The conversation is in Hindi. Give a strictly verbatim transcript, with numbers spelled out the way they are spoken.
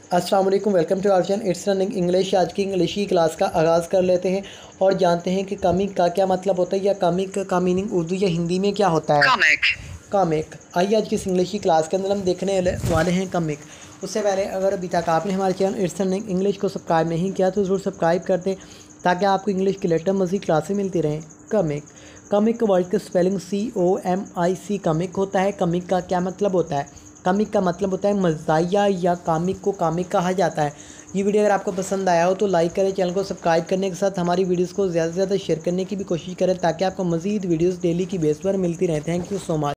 अस्सलाम वालेकुम, welcome to our channel it's learning English. आज की इंग्लिश की क्लास का आगाज़ कर लेते हैं और जानते हैं कि कॉमिक का क्या मतलब होता है या कॉमिक का मीनिंग उर्दू या हिंदी में क्या होता है। कॉमिक कॉमिक आइए आज की इस इंग्लिश की क्लास के अंदर हम देखने वाले हैं कॉमिक। उससे पहले अगर अभी तक आपने हमारे चैनल इट्स लर्निंग इंग्लिश को सब्सक्राइब नहीं किया तो ज़रूर सब्सक्राइब कर दें ताकि आपको इंग्लिश की लेटेस्ट मज़ीद क्लासें मिलती रहें। कॉमिक कॉमिक वर्ड का spelling C O M I C comic होता है। कॉमिक का क्या मतलब होता है? कॉमिक का मतलब होता है मज़ाहिया या कॉमिक को कॉमिक कहा जाता है। ये वीडियो अगर आपको पसंद आया हो तो लाइक करें, चैनल को सब्सक्राइब करने के साथ हमारी वीडियोस को ज़्यादा से ज़्यादा शेयर करने की भी कोशिश करें ताकि आपको मज़ीद वीडियोस डेली की बेस पर मिलती रहें। Thank you so much.